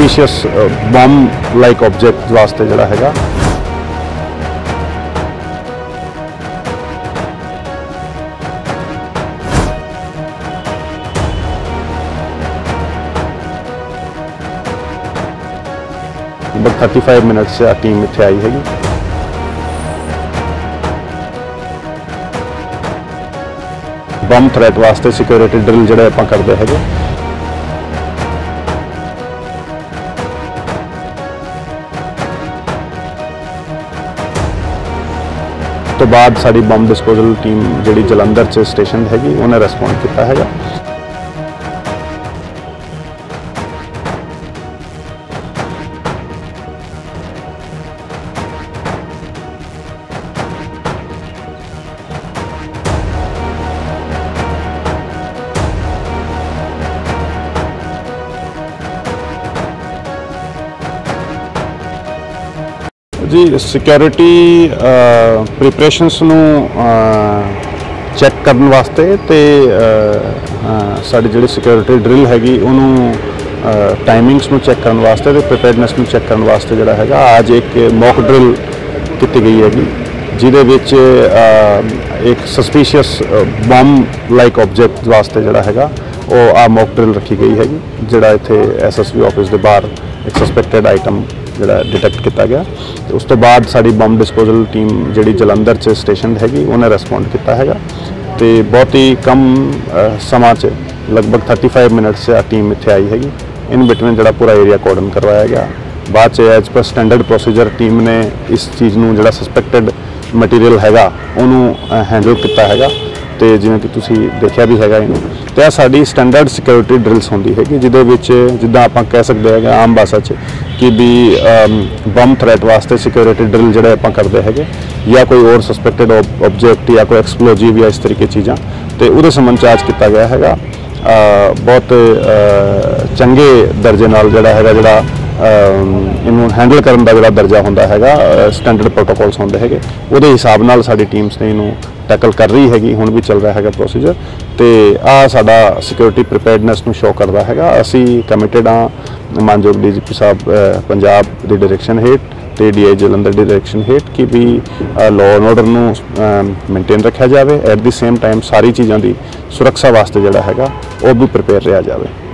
Suspicious bomb like object ਵਾਸਤੇ ਜਿਹੜਾ ਹੈਗਾ लगभग 35 मिनट से टीम इत्थे आई हैगी। बम थ्रैट वास्ते सिक्योरिटी ड्रिल जिहड़े आपां करदे हैगे। तो बाद साडी बम डिस्पोजल टीम जिहड़ी जलंधर च स्टेशन हैगी उन्हें रिस्पोंड किया हैगा। जी सिक्योरिटी प्रिपरेशनस नूं चैक करने वास्ते ते साडी जिहड़ी सिक्योरिटी ड्रिल हैगी उन्होंने टाइमिंग्स नूं चैक करने वास्ते ते प्रिपेयरनेस नूं चैक करने वास्ते जिहड़ा हैगा आज एक मॉक ड्रिल की गई हैगी जिहदे विच एक सस्पीशियस बम लाइक ऑब्जेक्ट वास्ते जिहड़ा हैगा वो आ मॉक ड्रिल रखी गई हैगी जिहड़ा इत्थे SSB ऑफिस दे बाहर एक सस्पैक्टेड आइटम जिहड़ा डिटेक्ट किया गया। तो उस तो बाद साडी बम डिस्पोजल टीम जिहड़ी जलंधर च स्टेशन हैगी उन्हें रिस्पोंड किया हैगा। तो बहुत ही कम समा च लगभग 35 मिनट से टीम इत्थे आई हैगी। इन बिटवीन जिहड़ा पूरा एरिया कोर्डन करवाया गया। बाद च as per standard procedure team ने इस चीज़ नूं जिहड़ा सस्पैक्टेड मटीरियल हैगा उन्होंने हैंडल किया हैगा। तो जिवें कि तुसीं देखिया भी हैगा इनू तो यह साडी स्टैंडर्ड सिक्योरिटी ड्रिल्स होंदी हैगी जिहदे विच जिद्दां आपां कह सकदे हैं आम भाषा च कि भी बम थ्रैट वास्ते सिक्योरिटी ड्रिल जिहड़े आपां करदे हैगे या कोई और सस्पैक्टेड ऑब्जेक्ट या कोई एक्सप्लोजिव या इस तरीके चीज़ां तो उहदे संबंध च आज किया गया हैगा। बहुत चंगे दर्जे नाल जिहड़ा हैगा जिहड़ा इनू हैंडल करन दा जिहड़ा दर्जा हुंदा हैगा स्टैंडर्ड प्रोटोकॉल्स होंदे हैगे उहदे हिसाब नाल साडी टीम्स ने इनू टैकल कर रही हैगी। हुण भी चल रहा हैगा प्रोसीजर तो आ साडा सिक्योरिटी प्रिपेयर्डनेस नूं शो करदा हैगा। असी कमिटेड हाँ मानयोग DGP साहब पंजाब की डायरैक्शन हेठ तो DI जलंधर की डायरैक्शन हेठ कि भी लॉ एंड ऑर्डर नूं मेनटेन रखा जाए एट द सेम टाइम सारी चीज़ों की सुरक्षा वास्ते जिहड़ा हैगा वो भी प्रिपेयर रहा जाए।